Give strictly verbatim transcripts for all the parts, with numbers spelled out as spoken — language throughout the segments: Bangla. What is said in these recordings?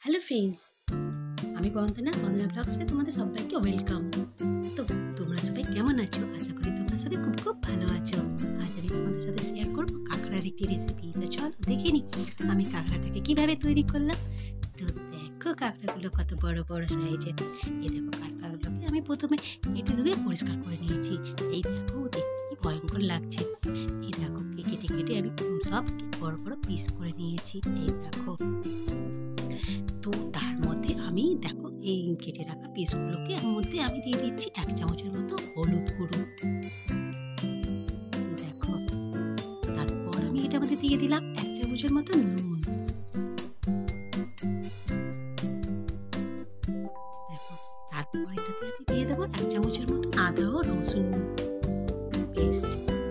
হ্যালো ফ্রেন্ডস, আমি বন্দনা বন্দনা ব্লগসে তোমাদের সবাইকে ওয়েলকাম। তো তোমরা সবাই কেমন আছো? আশা করি তোমরা সবাই খুব খুব ভালো আছো। আজ আমি তোমাদের সাথে শেয়ার করবো কাঁকড়ার একটি রেসিপি। তো চলো দেখে নি আমি কাঁকড়াটাকে কিভাবে তৈরি করলাম। তো দেখো কাঁকড়াগুলো কত বড় বড় সাইজের। এই দেখো কাঁকড়াগুলোকে আমি প্রথমে কেটে ধুয়ে পরিষ্কার করে নিয়েছি। এই দেখো দেখতে কি ভয়ঙ্কর লাগছে। এই দেখো কেটে কেটে আমি সব বড় বড় পিস করে নিয়েছি। এই দেখো, তো তার মধ্যে আমি দেখো এই কেটে রাখা পিসগুলোকে এর মধ্যে আমি দিয়ে দিচ্ছি এক চামচের মতো হলুদ গুঁড়ো। দেখো, তারপর আমি এটার মধ্যে দিয়ে দিলাম এক চামচের মতো নুন। দেখো, তারপর এটাতে আমি দিয়ে দেবো এক চামচের মতো আদা ও রসুন পেস্ট।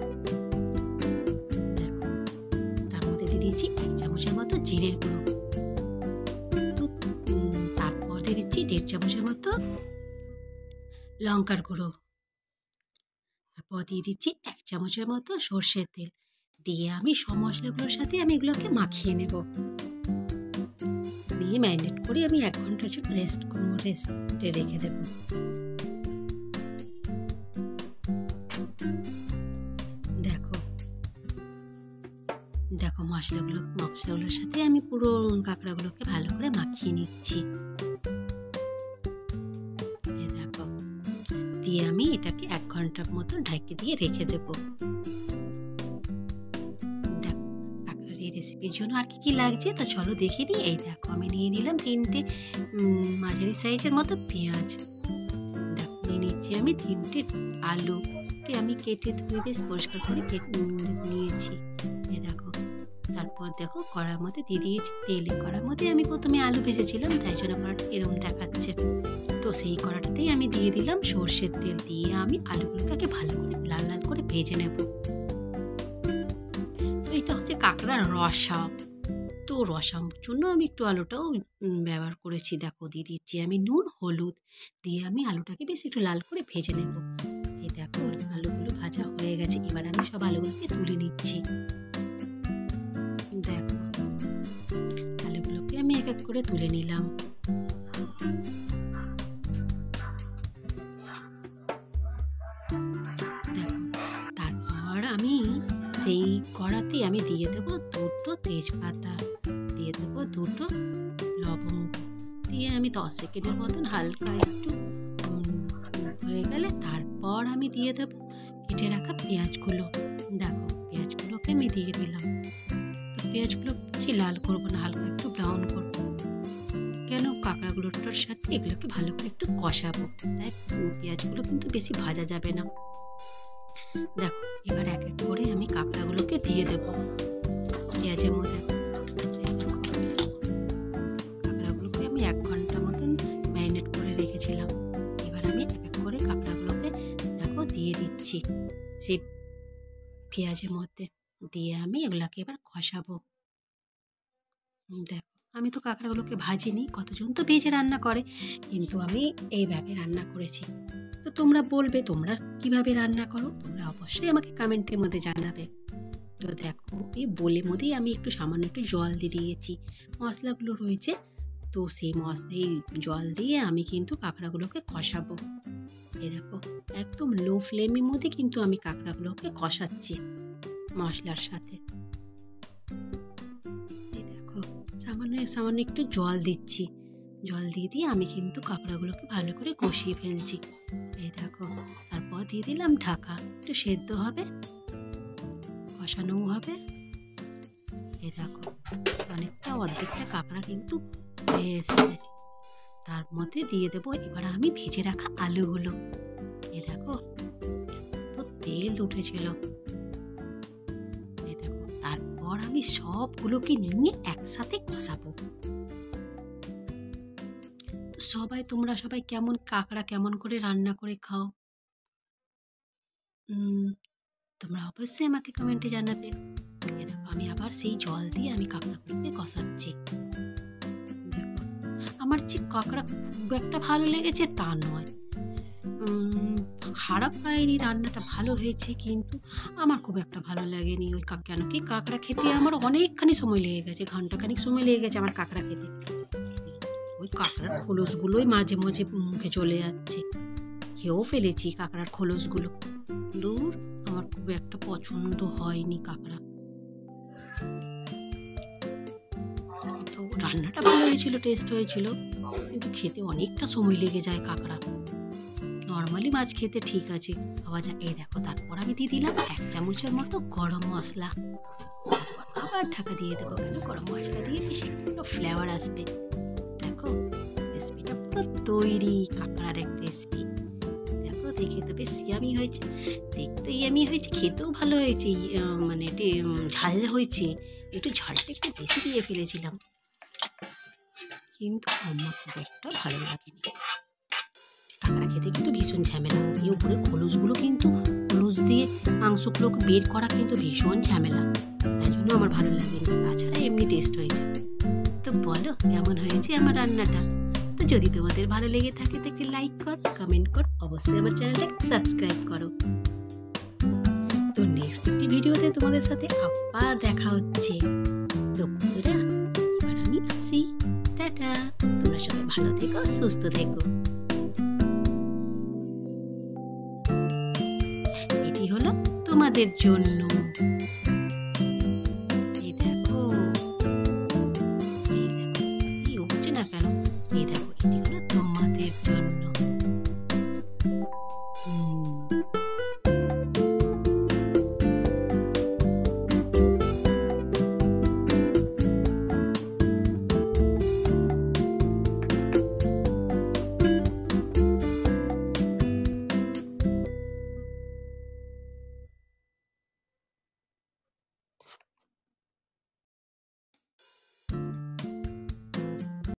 দেখো, তার মধ্যে দিয়ে দিচ্ছি এক চামচের মতো জিরের গুঁড়ো। দিয়ে দিচ্ছি দেড় চামচের মতো লঙ্কার গুঁড়ো। তারপর দিয়ে দিচ্ছি এক চামচের মতো সর্ষের তেল। দিয়ে আমি সব মশলাগুলোর সাথে আমি এগুলোকে মাখিয়ে নেব। দিয়ে ম্যারিনেট করে আমি এক ঘন্টার জন্য রেস্ট রেস্টে রেখে দেব। দেখো দেখো মশলাগুলো মশলাগুলোর সাথে আমি পুরো কাঁকড়াগুলোকে ভালো করে মাখিয়ে নিচ্ছি। দিয়ে আমি এটাকে এক ঘন্টার মতো ঢাকে দিয়ে রেখে দেবো। দেখো কাঁকড়ার এই রেসিপির জন্য আর কি কি লাগছে তো চলো দেখে দিই। এই দেখো আমি নিয়ে নিলাম তিনটে মাঝারি সাইজের মতো পেঁয়াজ। দেখো নিয়ে নিচ্ছি আমি তিনটে আলুকে আমি কেটে ধুয়ে বেশ পরিষ্কার করে কেটে নিয়েছি। এই দেখো, তারপর দেখো কড়ার মধ্যে দিয়ে দিয়েছি তেলে। কড়ার মধ্যে আমি প্রথমে আলু ভেজেছিলাম, তাই জন্য কড়াটা এরকম দেখাচ্ছে। তো সেই কড়াটাতেই আমি দিয়ে দিলাম সর্ষের তেল। দিয়ে আমি আলুগুলোকে ভালো করে লাল লাল করে ভেজে নেব। তো এটা হচ্ছে কাঁকড়ার রসা। তো রসার জন্য আমি একটু আলুটাও ব্যবহার করেছি। দেখো দিয়ে দিচ্ছি আমি নুন হলুদ। দিয়ে আমি আলুটাকে বেশ একটু লাল করে ভেজে নেব। এই দেখো আলুগুলো ভাজা হয়ে গেছে। এবার আমি সব আলুগুলোকে তুলে নিচ্ছি। দেখো আলুগুলোকে আমি এক এক করে তুলে নিলাম। দেখো, তারপর আমি সেই কড়াতে আমি দিয়ে দেবো দুটো তেজপাতা, দিয়ে দেবো দুটো লবঙ্গ। দিয়ে আমি দশ সেকেন্ডের মতন হালকা একটু হয়ে গেলে তারপর আমি দিয়ে দেবো কেটে রাখা পেঁয়াজগুলো। দেখো পেঁয়াজগুলোকে আমি দিয়ে দিলাম। তো পেঁয়াজগুলো বেশি লাল করবো না, হালকা একটু ব্রাউন করবো। কেন কাঁকড়াগুলোটার সাথে এগুলোকে ভালো করে একটু কষাবো, তাই পেঁয়াজগুলো কিন্তু বেশি ভাজা যাবে না। দেখো এবার এক এক করে আমি কাঁকড়াগুলোকে দিয়ে দেবো পেঁয়াজের মধ্যে। কাঁকড়াগুলোকে আমি এক ঘন্টা মতন ম্যারিনেট করে রেখেছিলাম। এবার আমি এক এক করে কাঁকড়াগুলোকে দেখো দিয়ে দিচ্ছি সেই পেঁয়াজের মধ্যে। দিয়ে আমি এগুলাকে এবার কষাবো। দেখো আমি তো কাঁকড়াগুলোকে ভাজিনি, কতজন তো ভেজে রান্না করে, কিন্তু আমি এইভাবে রান্না করেছি। তো তোমরা বলবে তোমরা কিভাবে রান্না করো, তোমরা অবশ্যই আমাকে কমেন্টের মধ্যে জানাবে। তো দেখো এই বোলের মধ্যেই আমি একটু সামান্য একটু জল দিয়ে দিয়েছি, মশলাগুলো রয়েছে। তো সেই মশলা এই জল দিয়ে আমি কিন্তু কাঁকড়াগুলোকে কষাবো। এই দেখো একদম লো ফ্লেমের মধ্যে কিন্তু আমি কাঁকড়াগুলোকে কষাচ্ছি মশলার সাথে। সামান্য সামান্য একটু জল দিচ্ছি। জল দিয়ে দিয়ে আমি কিন্তু কাঁকড়াগুলোকে ভালো করে কষিয়ে ফেলছি। এই দেখো, তারপর দিয়ে দিলাম ঢাকা, একটু সেদ্ধ হবে, কষানোও হবে। এই দেখো অনেকটা অর্ধেকটা কাঁকড়া কিন্তু হয়ে এসছে। তার মধ্যে দিয়ে দেবো এবার আমি ভেজে রাখা আলুগুলো। এই দেখো তো তেল উঠেছিল। এই দেখো তারপর আমি সবগুলোকে নিয়ে একসাথে কষাবো। তো সবাই তোমরা সবাই কেমন কাঁকড়া কেমন করে রান্না করে খাও, তোমরা অবশ্যই আমাকে কমেন্টে জানাবে। এই দেখো আমি আবার সেই জল দিয়ে আমি কাঁকড়াগুলোকে কষাচ্ছি। দেখো আমার যে কাঁকড়া খুব একটা ভালো লেগেছে তা নয়, খারাপ পাইনি, রান্নাটা ভালো হয়েছে, কিন্তু আমার খুব একটা ভালো লাগেনি। ওই কেন কি কাঁকড়া খেতে আমার অনেকখানি সময় লেগে গেছে, ঘন্টাখানিক সময় লেগে গেছে আমার কাঁকড়া খেতে। ওই কাঁকড়ার খোলসগুলোই মাঝে মাঝে মুখে চলে যাচ্ছে। খেয়েও ফেলেছি কাঁকড়ার খোলসগুলো। দূর, আমার খুব একটা পছন্দ হয়নি কাঁকড়া। তো রান্নাটা ভালো হয়েছিল, টেস্ট হয়েছিল, কিন্তু খেতে অনেকটা সময় লেগে যায় কাঁকড়া। নর্মালি মাছ খেতে ঠিক আছে, খাওয়া যায়। এই দেখো, তারপর আমি দিয়ে দিলাম এক চামচের মতো গরম মশলা। আবার ঢাকা দিয়ে দেবো, কেন গরম মশলা দিয়ে বেশি একটু ফ্লেভার আসবে। দেখো রেসিপিটা পুরো তৈরি, কাঁকড়ার এক রেসিপি। দেখো দেখে তো বেশ ইয়ামি হয়েছে, দেখতে ইয়ামি হয়েছে, খেতেও ভালো হয়েছে, মানে ঝাল হয়েছে। একটু ঝালটা একটু বেশি দিয়ে ফেলেছিলাম, কিন্তু আমার খুব একটা ভালো লাগেনি। কাঁকড়া খেতে কিন্তু ভীষণ ঝামেলা। এই উপরের খোলসগুলো কিন্তু খোলস দিয়ে মাংসগুলোকে বের করা কিন্তু ভীষণ ঝামেলা, তাই জন্য আমার ভালো লাগেনি। তাছাড়া এমনি টেস্ট হয়েছে। তো বলো কেমন হয়েছে আমার রান্নাটা? তো যদি তোমাদের ভালো লেগে থাকে তো একটি লাইক কর, কমেন্ট কর, অবশ্যই আমার চ্যানেলটাকে সাবস্ক্রাইব করো। তো নেক্সট একটি ভিডিওতে তোমাদের সাথে আবার দেখা হচ্ছে। তো বন্ধুরা, এবার আমি আসি, টাটা। তোমরা সবাই ভালো থেকো, সুস্থ থেকো। এটি হলো তোমাদের জন্য। এই দেখো, এই দেখো, এই উঠছে না কেন?